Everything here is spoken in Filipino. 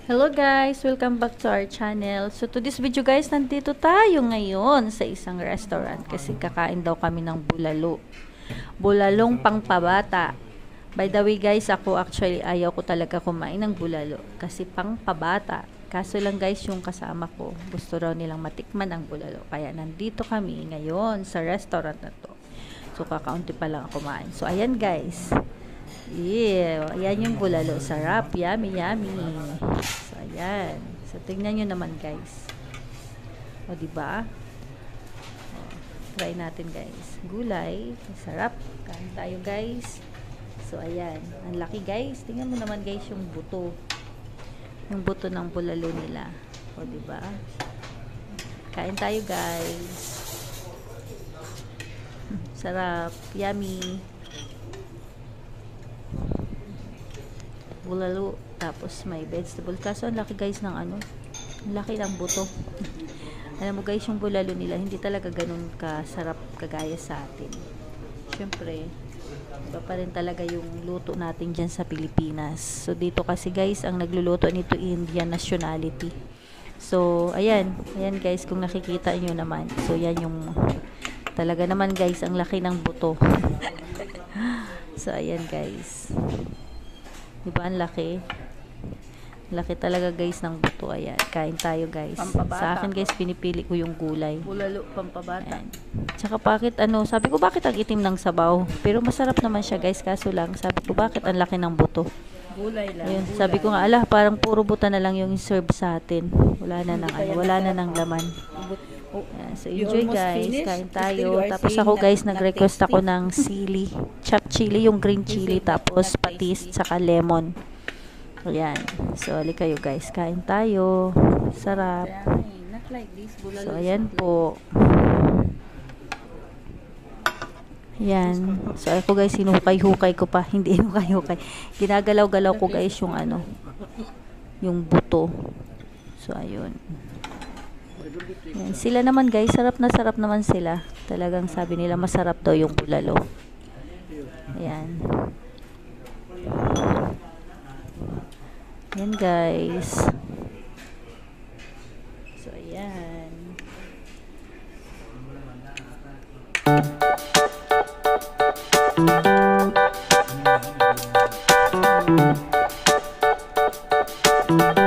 Hello guys! Welcome back to our channel. So to this video guys, nandito tayo ngayon sa isang restaurant kasi kakain daw kami ng bulalo. Bulalong pangpabata. By the way guys, ako actually ayaw ko talaga kumain ng bulalo kasi pangpabata. Kaso lang guys, yung kasama ko, gusto raw nilang matikman ang bulalo. Kaya nandito kami ngayon sa restaurant na to. So kakaunti pa lang ako kumain. So ayan guys. Yeah, ayan yung bulalo. Sarap. Yummy, yummy. So, ayan. So, tingnan nyo naman, guys. O, diba? O, try natin, guys. Gulay. Sarap. Kain tayo, guys. So, ayan. Ang laki, guys. Tingnan mo naman, guys, yung buto. Yung buto ng bulalo nila. O, diba? Kain tayo, guys. Sarap. Yummy. Bulalo, tapos may vegetable. Kaso ang laki guys ng ano, ang laki ng buto. Alam mo guys, yung bulalo nila hindi talaga ganun kasarap kagaya sa atin. Syempre, iba pa rin talaga yung luto natin dyan sa Pilipinas. So dito kasi guys, ang nagluluto nito Indian nationality. So ayan guys, kung nakikita nyo naman, so yan yung talaga naman guys, ang laki ng buto. So ayan guys, diba ang laki? Laki talaga guys ng buto. Ayan, kain tayo guys. Pampabata. Sa akin guys, pinipili ko yung gulay. Bulalo, pampabata. Ayan. Tsaka bakit sabi ko bakit ang itim ng sabaw? Pero masarap naman siya guys, kaso lang, sabi ko bakit ang laki ng buto? Gulay lang. Ayun, Gulay. sabi ko nga, ala, parang puro buta na lang yung serve sa atin. Wala na ng wala na ng laman. Ayan, so enjoy guys, kain tayo. Tapos ako guys, nag-request ako ng sili, chopped chili, yung green chili, tapos patis, tsaka lemon. Ayan. So, ali kayo guys. Kain tayo. Sarap. So, ayan po. Ayan. So, ako guys, hinukay-hukay ko pa. Hindi hinukay-hukay. Ginagalaw-galaw ko guys yung ano, yung buto. So, ayun. Ayan. Sila naman guys, sarap na sarap naman sila. Talagang sabi nila masarap daw yung bulalo. Ayan. Ayan guys. So ayan.